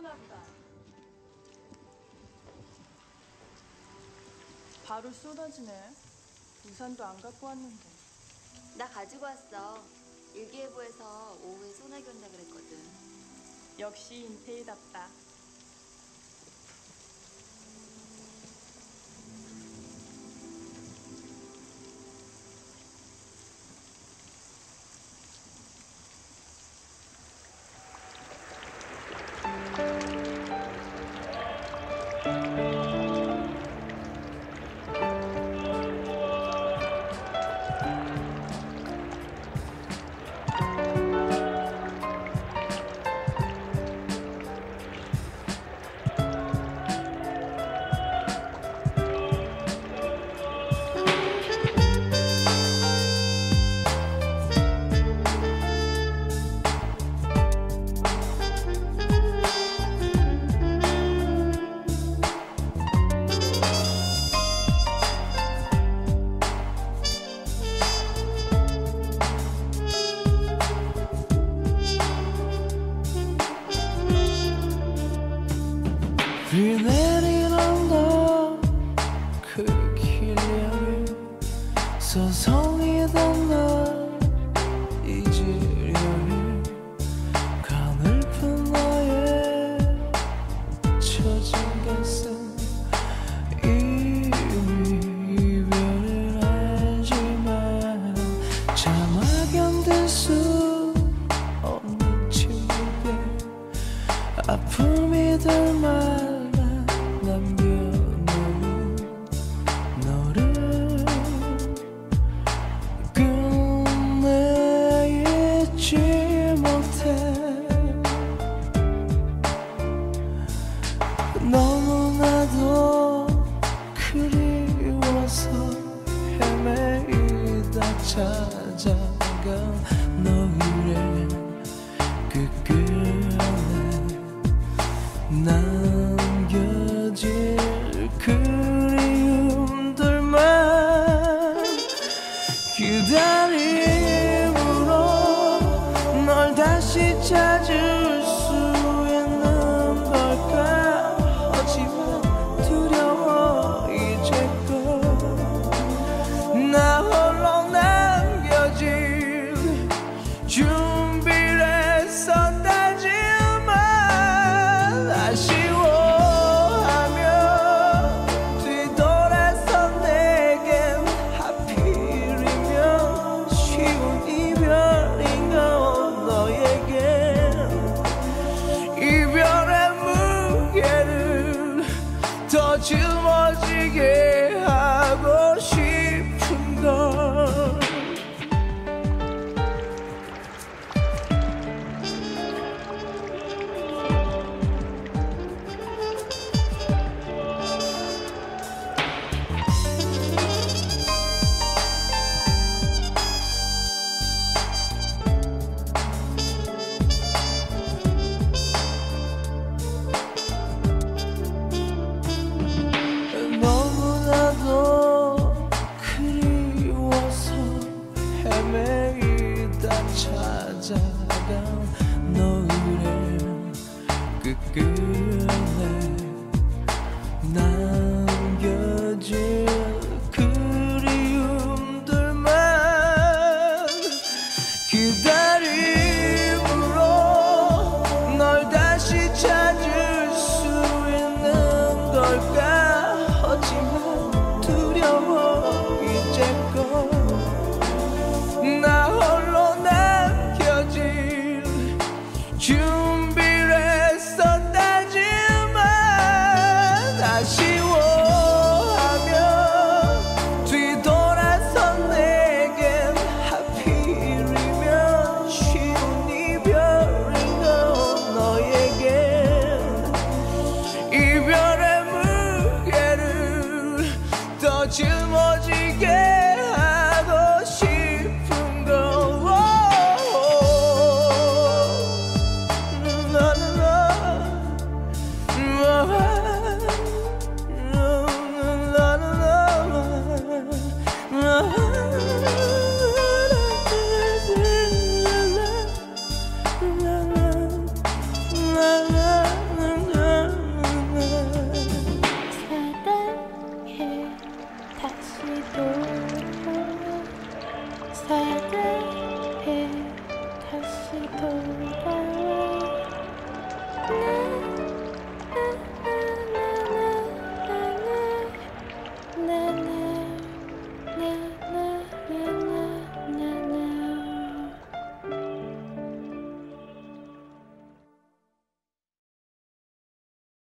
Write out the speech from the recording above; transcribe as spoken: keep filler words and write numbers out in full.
쏟았다. 바로 쏟아지네. 우산도 안 갖고 왔는데. 나 가지고 왔어. 일기예보에서 오후에 소나기 온다 그랬거든. 역시 인테이답다. 비 내리는 거 그 길려를 서성이던 날 잊으려니 가늘픈 나의 처진 가슴 이미 이별을 알지만 차마 견딜 수 없는 친구들 아픔이 될 말 남겨놓은 너를 끝내 잊지 못해 너무나도 그리워서 헤매이다 찾아간 너의 그 끝에 남겨질 그리움들만 기다림으로 널 다시 찾을 수 있는 걸까 하지만 두려워 이제껏 나 홀로 남겨질 준비를 했었다지만 아쉬워하며 뒤돌아서 내겐 하필이면 쉬운 이별인 건 너에겐 이별의 무게를 더 짊어지게 하고 싶은 걸 너무나도 그리워서 헤매이다 찾아간 너의 그 끝에 남겨질 그리움들만 기다림으로 널 다시 찾을 수 있는 걸까 하지만 두려워 이제껏 나 홀로 남겨질 준비를 했었다지만 세대에 다시 돌아